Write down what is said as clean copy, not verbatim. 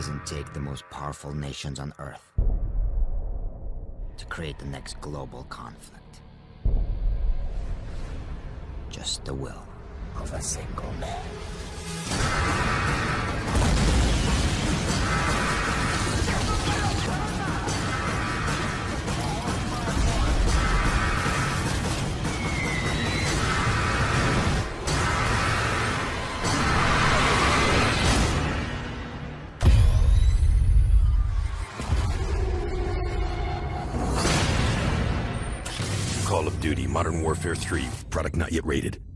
doesn't take the most powerful nations on Earth to create the next global conflict. Just the will of a single man. Call of Duty Modern Warfare 3. Product not yet rated.